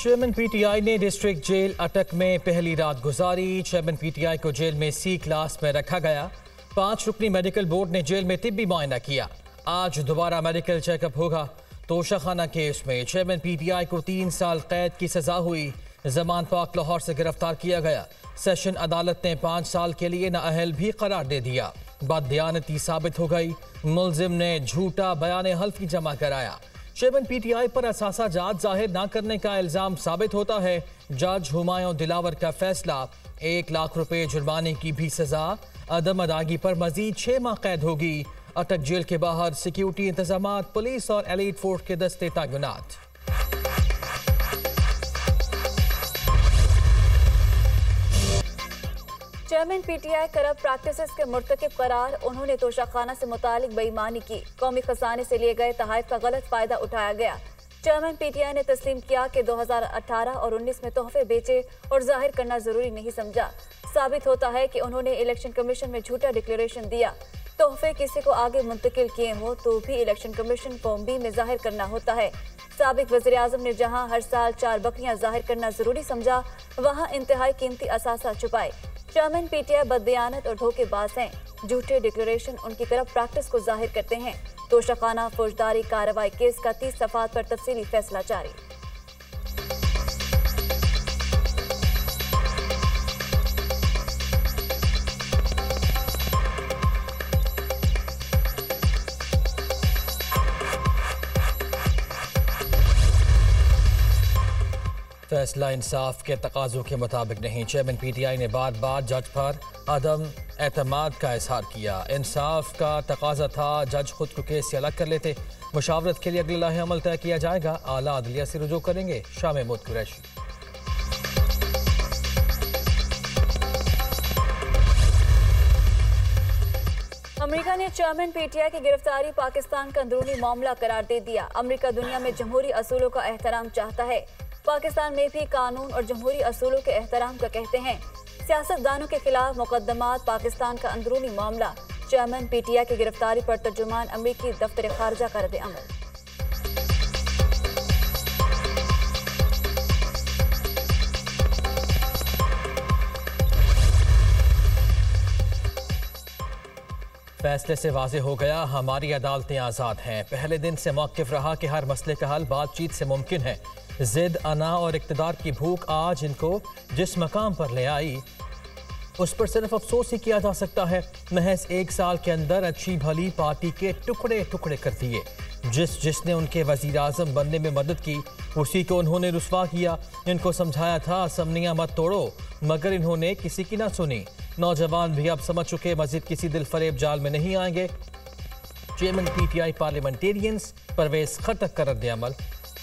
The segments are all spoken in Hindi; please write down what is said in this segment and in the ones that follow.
चेयरमैन पीटीआई ने डिस्ट्रिक्ट जेल अटक में पहली रात गुजारी। चेयरमैन पीटीआई को जेल में सी क्लास में रखा गया। 5 रुकनी मेडिकल बोर्ड ने जेल में तिब्बी मुआयना किया। आज दोबारा मेडिकल चेकअप होगा। तोशाखाना केस में चेयरमैन पीटीआई को 3 साल कैद की सजा हुई। जमान पाक लाहौर से गिरफ्तार किया गया। सेशन अदालत ने 5 साल के लिए नाअहल भी करार दे दिया। बददियानती साबित हो गई। मुलजिम ने झूठा बयान हल्फी जमा कराया। चेयरमैन पीटीआई पर असासा जात जाहिर न करने का इल्जाम साबित होता है। जज हुमायूं दिलावर का फैसला, 1 लाख रुपए जुर्माने की भी सजा। अदम अदायगी पर मजीद 6 माह कैद होगी। अटक जेल के बाहर सिक्योरिटी इंतजाम, पुलिस और एलीट फोर्स के दस्ते तैनात। चेयरमैन पीटीआई करप्ट प्रैक्टिसेस के मुर्तकिब करार। उन्होंने तोशाखाना से मुतालिक बेईमानी की। कौमी खजाने से लिए गए तहफ़ का गलत फायदा उठाया गया। चेयरमैन पीटीआई ने तस्लीम किया कि 2018 और 19 में तोहफे बेचे और जाहिर करना जरूरी नहीं समझा। साबित होता है कि उन्होंने इलेक्शन कमीशन में झूठा डिक्लेरेशन दिया। तोहफे किसी को आगे मुंतकिल किए हो तो भी इलेक्शन कमीशन फॉर्म बी में जाहिर करना होता है। साबिक वज़ीर आज़म ने जहां हर साल 4 बकरियां जाहिर करना जरूरी समझा, वहां इंतहाई कीमती असासा छुपाए। चेयरमैन पीटीआई बददियानत और धोखेबाज हैं। झूठे डिक्लेरेशन उनकी करप्ट प्रैक्टिस को जाहिर करते हैं। तोशाखाना फौजदारी कार्रवाई केस का 30 सफ़ात पर तफसीली फैसला जारी। फैसला इंसाफ के तकाजों के मुताबिक नहीं। चेयरमैन पीटीआई ने बार बार जज पर अदम एतमाद का इजहार किया। इंसाफ का तकाजा था, जज खुद को केस से अलग कर लेते। मुशावरत के लिए अगले लाहे अमल तय किया जाएगा। आला अदलिया से रुजू करेंगे शाम महमूद कुरैशी। अमेरिका ने चेयरमैन पीटीआई की गिरफ्तारी पाकिस्तान का अंदरूनी मामला करार दे दिया। अमेरिका दुनिया में जमहूरी असूलों का एहतराम चाहता है। पाकिस्तान में भी कानून और जमहूरी असूलों के एहतराम का कहते हैं। सियासतदानों के खिलाफ मुकदमात पाकिस्तान का अंदरूनी मामला। चेयरमैन पीटीआई की गिरफ्तारी पर तर्जुमान अमेरिकी दफ्तर खारजा का रद्द अमल। फैसले से वाज़ेह हो गया, हमारी अदालतें आज़ाद हैं। पहले दिन से मौक़िफ़ रहा कि हर मसले का हल बातचीत से मुमकिन है। ज़िद, अना और इक़्तिदार की भूख आज इनको जिस मकाम पर ले आई, उस पर सिर्फ अफसोस ही किया जा सकता है। महज 1 साल के अंदर अच्छी भली पार्टी के टुकड़े टुकड़े कर दिए। जिसने उनके वज़ीर आज़म बनने में मदद की, उसी को उन्होंने रुस्वा किया। इनको समझाया था असम्बलियाँ मत तोड़ो, मगर इन्होंने किसी की ना सुनी। नौजवान भी अब समझ चुके मजीद किसी दिल फरेब जाल में नहीं आएंगे। Chairman PTI parliamentarians Parvez Khattak का रद्द अमल।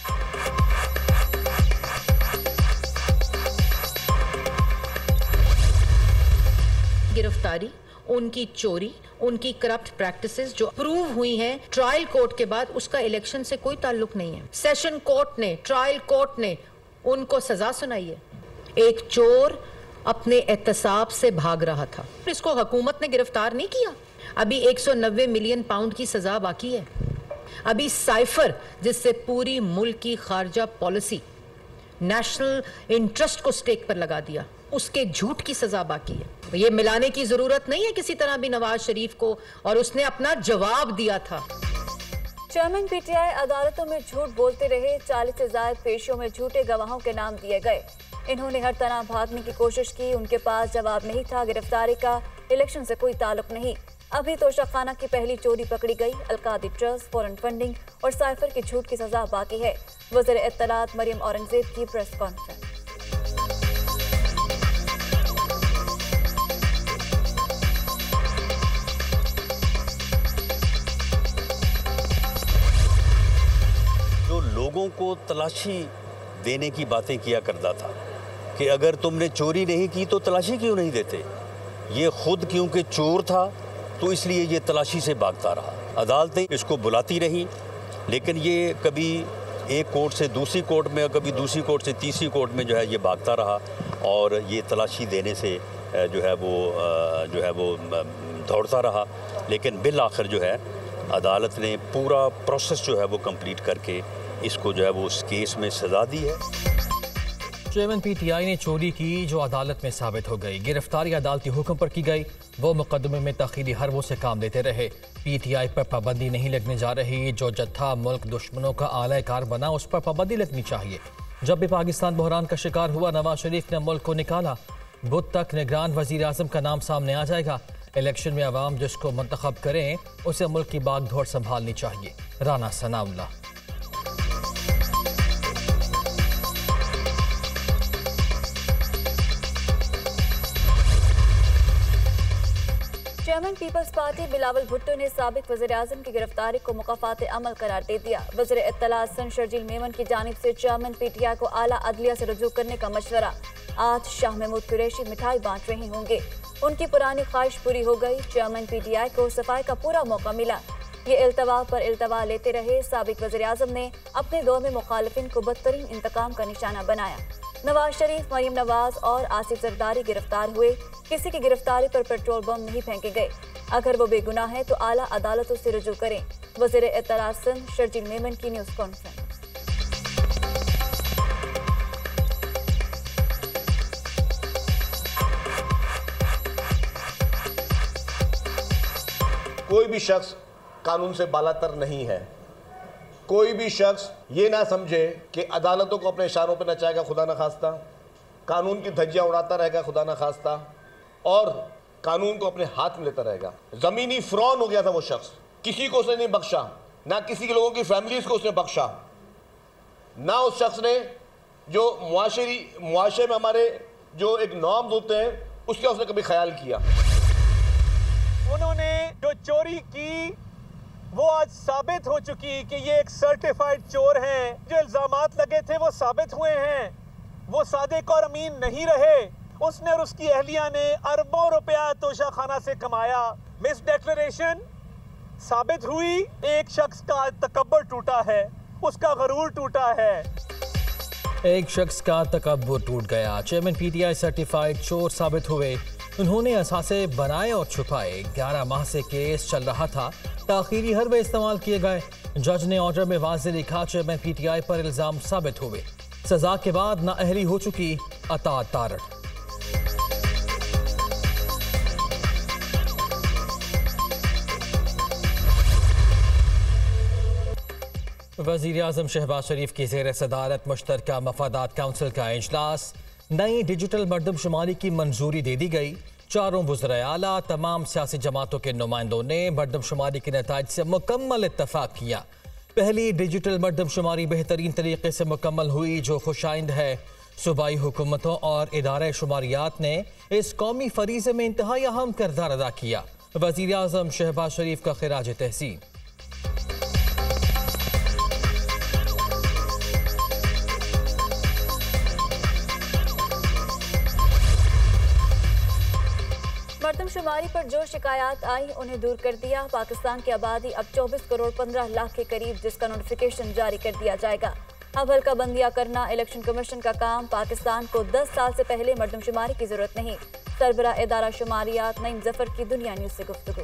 गिरफ्तारी, उनकी चोरी, उनकी करप्ट प्रैक्टिसेस जो प्रूव हुई हैं ट्रायल कोर्ट के बाद, उसका इलेक्शन से कोई ताल्लुक नहीं है। सेशन कोर्ट ने, ट्रायल कोर्ट ने उनको सजा सुनाई है। एक चोर अपने एहतसाब से भाग रहा था, इसको हुकूमत ने गिरफ्तार नहीं किया। अभी 190 मिलियन पाउंड की सजा बाकी है। अभी साइफर, जिससे पूरी मुल्क की खारजा पॉलिसी, नेशनल इंटरेस्ट को स्टेक पर लगा दिया, उसके झूठ की सजा बाकी है। ये मिलाने की जरूरत नहीं है किसी तरह भी नवाज शरीफ को, और उसने अपना जवाब दिया था। चेयरमैन पीटीआई अदालतों में झूठ बोलते रहे। 40 से ज्यादा पेशियों में झूठे गवाहों के नाम दिए गए। इन्होंने हर तरह भागने की कोशिश की। उनके पास जवाब नहीं था। गिरफ्तारी का इलेक्शन से कोई ताल्लुक नहीं। अभी तोशाखाना की पहली चोरी पकड़ी गई। अलकादी ट्रस्ट, फॉरेन फंडिंग और साइफर की झूठ की सजा बाकी है। वज़ीर इत्तलात मरियम औरंगजेब की प्रेस कॉन्फ्रेंस। जो लोगों को तलाशी देने की बातें किया करता था कि अगर तुमने चोरी नहीं की तो तलाशी क्यों नहीं देते, ये खुद क्योंकि चोर था तो इसलिए ये तलाशी से भागता रहा। अदालतें इसको बुलाती रही, लेकिन ये कभी एक कोर्ट से दूसरी कोर्ट में, कभी दूसरी कोर्ट से तीसरी कोर्ट में जो है ये भागता रहा, और ये तलाशी देने से जो है वो दौड़ता रहा। लेकिन बिल आखिर जो है अदालत ने पूरा प्रोसेस जो है वो कंप्लीट करके इसको जो है वो उस केस में सज़ा दी है। चेयरमैन पीटीआई ने चोरी की जो अदालत में साबित हो गई। गिरफ्तारी अदालती हुक्म पर की गई। वो मुकदमे में तखीरी हरबों से काम लेते रहे। पीटीआई पर पाबंदी नहीं लगने जा रही। जो जत्था मुल्क दुश्मनों का आलाकार बना उस पर पाबंदी लगनी चाहिए। जब भी पाकिस्तान बहरान का शिकार हुआ, नवाज शरीफ ने मुल्क को निकाला। बुध तक निगरान वजीर आजम का नाम सामने आ जाएगा। इलेक्शन में अवाम जिसको मुंतखब करें उसे मुल्क की बागडोर संभालनी चाहिए। राना सनाउल्लाह। चेयरमैन पीपल्स पार्टी बिलावल भुट्टो ने साबिक वज़ीर आज़म की गिरफ्तारी को मुकाफात अमल करार दे दिया। वज़ीर इत्तलात सन शर्जील मेमन की जानिब से चेयरमैन पीटीआई को आला अदलिया से रुजू करने का मशवरा। आज शाह महमूद कुरैशी मिठाई बांट रहे होंगे। उनकी पुरानी ख्वाहिश पूरी हो गई। चेयरमैन पीटीआई को सफाई का पूरा मौका मिला। ये इल्तवा पर इल्तवा लेते रहे। साबिक वज़ीर आज़म ने अपने दौर में मुखालिफिन को बदतरीन इंतकाम का निशाना बनाया। नवाज शरीफ, मरीम नवाज और आसिफ जरदारी गिरफ्तार हुए। किसी की गिरफ्तारी पर पेट्रोल बम नहीं फेंके गए। अगर वो बेगुनाह है तो आला अदालतों से रुजू करें। वज़ीर इत्तलात सिंध शर्जील मेमन की न्यूज़ कॉन्फ्रेंस। कोई भी शख्स कानून से बालातर नहीं है। कोई भी शख्स ये ना समझे कि अदालतों को अपने इशारों पर नचाएगा, खुदा न खास्ता, कानून की धज्जियां उड़ाता रहेगा, खुदा न खास्ता, और कानून को अपने हाथ में लेता रहेगा। ज़मीनी फ़िरौन हो गया था वो शख्स। किसी को उसने नहीं बख्शा, ना किसी के लोगों की फैमिलीज़ को उसने बख्शा, ना उस शख्स ने जो मुआशरे में हमारे जो एक नॉर्म्स होते हैं उसका उसने कभी ख्याल किया। उन्होंने जो चोरी की वो आज साबित हो चुकी कि ये एक सर्टिफाइड चोर हैं। जो इल्जामात लगे थे वो साबित हुए हैं। वो सादिक और अमीन नहीं रहे। उसने और उसकी अहलिया ने अरबों रुपया तोशाखाना से कमाया। मिस डिक्लेरेशन साबित हुई। एक शख्स का तकब्बुर टूटा है, उसका गरूर टूटा है। एक शख्स का तकब्बुर टूट गया। चेयरमैन पीटीआई सर्टिफाइड चोर साबित हुए। उन्होंने असासे बनाए और छुपाए। 11 माह से केस चल रहा था। ताखीरी हरबे इस्तेमाल किए गए। जज ने ऑर्डर में वाज़ेह लिखा, चेयरमैन पीटीआई पर इल्जाम साबित हुए। सजा के बाद नाअहली हो चुकी अता तारड़। वज़ीर आज़म शहबाज शरीफ की ज़ेर सदारत मुश्तरका मफादात काउंसिल का इजलास। नई डिजिटल मरदमशुमारी की मंजूरी दे दी गई। चारों वज़राए आला, तमाम सियासी जमातों के नुमाइंदों ने मरदमशुमारी के नताइज से मुकम्मल इत्तफाक किया। पहली डिजिटल मरदमशुमारी बेहतरीन तरीके से मुकम्मल हुई, जो खुशाइंद है। सूबाई हुकूमतों और इदारे शुमारियात ने इस कौमी फरीज़े में इंतहाई अहम किरदार अदा किया। वज़ीर आज़म शहबाज शरीफ का खिराज तहसीन। मरदमशुमारी पर जो शिकायत आई उन्हें दूर कर दिया। पाकिस्तान की आबादी अब 24 करोड़ 15 लाख के करीब, जिसका नोटिफिकेशन जारी कर दिया जाएगा। अब हल्का बंदियां करना इलेक्शन कमीशन का काम। पाकिस्तान को 10 साल से पहले मरदमशुमारी की जरूरत नहीं। सरबरा इदारा शुमारियात नईम जफर की दुनिया न्यूज़ से गुफ्तगू।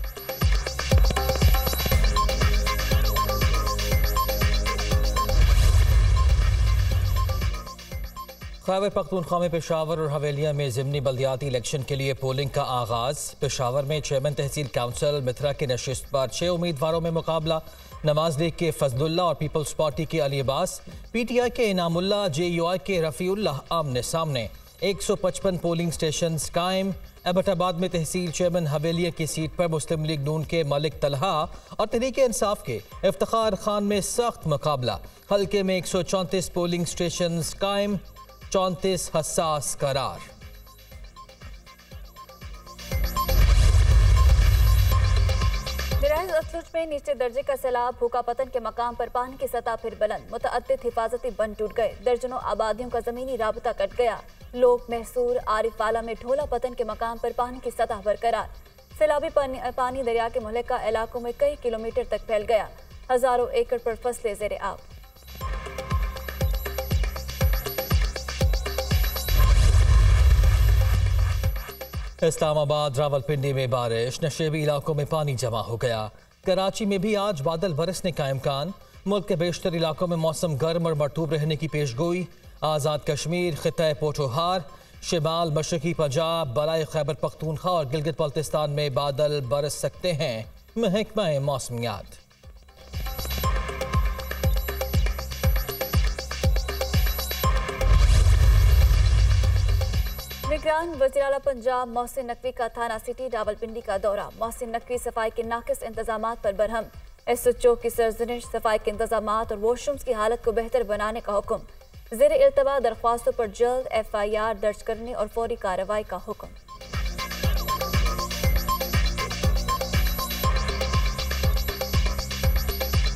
खैबर पख्तूनख्वा में पेशावर और हवेलिया में ज़िमनी बल्दियाती इलेक्शन के लिए पोलिंग का आगाज़। पेशावर में चेयरमैन तहसील काउंसिल मित्रा की नशिस्त पर 6 उम्मीदवारों में मुकाबला। नवाज लीग के फजलुल्ला और पीपल्स पार्टी के अली अब्बास, पीटीआई के इनामुल्ला, जेयूआई के रफ़ीउल्लाह आमने सामने। 155 पोलिंग स्टेशन कायम। एबटाबाद में तहसील चेयरमैन हवेलिया की सीट पर मुस्लिम लीग नून के मलिक तलहा और तहरीक इंसाफ के इफ्तिखार खान में सख्त मुकाबला। हल्के में 134 पोलिंग स्टेशन कायम, 34 हसास करार। डिराइज असलुज में नीचे दर्जे का सैलाब। भूखा पतन के मकाम पर पानी की सतह फिर बुलंद। मुतअद्दिद हिफाजती बंद टूट गए। दर्जनों आबादियों का जमीनी राबता कट गया। लोग महसूर आरिफवाला में ढोला पतन के मकाम पर पानी की सतह बरकरार। सैलाबी पानी दरिया के मुहल्लिका इलाकों में कई किलोमीटर तक फैल गया। हजारों एकड़ पर फसलें ज़ेरे आब। इस्लामाबाद रावलपिंडी में बारिश। नशेबी इलाकों में पानी जमा हो गया। कराची में भी आज बादल बरसने का इम्कान। मुल्क के बेशतर इलाकों में मौसम गर्म और मरतूब रहने की पेशगोई। आज़ाद कश्मीर, खिता पोठोहार, शिमाल मशरकी पंजाब, बलाई खैबर पख्तूनख्वा और गिलगित बल्तिस्तान में बादल बरस सकते हैं। महकमा मौसमियात। निगरान वज़ीर आला पंजाब मोहसिन नकवी का थाना सिटी रावलपिंडी का दौरा। मोहसिन नकवी सफाई के नाकिस इंतजामात पर बरहम। एसएचओ की सरजनिश, सफाई के इंतजामात और वॉशरूम्स की हालत को बेहतर बनाने का हुक्म। ज़ेर इल्तवा दरख्वास्तों पर जल्द FIR दर्ज करने और फौरी कार्रवाई का हुक्म।